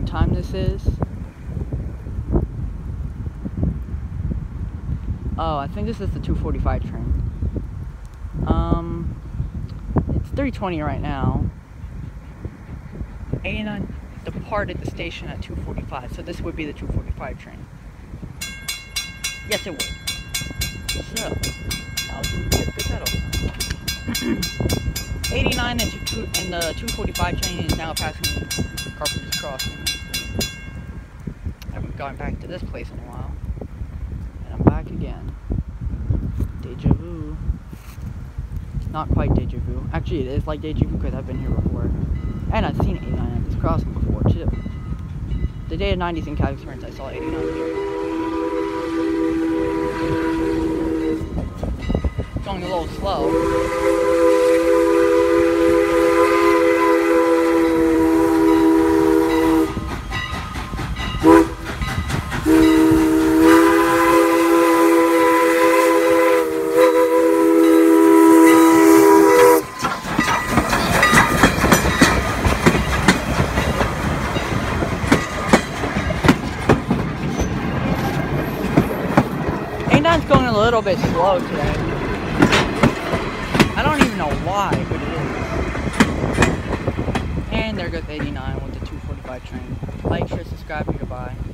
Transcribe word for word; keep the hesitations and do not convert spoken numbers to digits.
time this is. Oh, I think this is the two forty-five train. Um, it's three twenty right now. eighty-nine departed the station at two forty-five, so this would be the two forty-five train. Yes, it would. So, now we get the settle. eighty-nine and, two, and the two forty-five train is now passing Carpenters Crossing. I haven't gone back to this place in a while. And I'm back again. Deja vu. It's not quite deja vu. Actually, it is like deja vu because I've been here before. And I've seen eighty-nine at this crossing before, too. The day of nineties in Carpenters, I saw eighty-nine here. Going a little slow. eighty-nine's going a little bit slow today. I don't even know why, but it is. And there goes eighty-nine with the two forty-five train. Like, share, subscribe, and goodbye.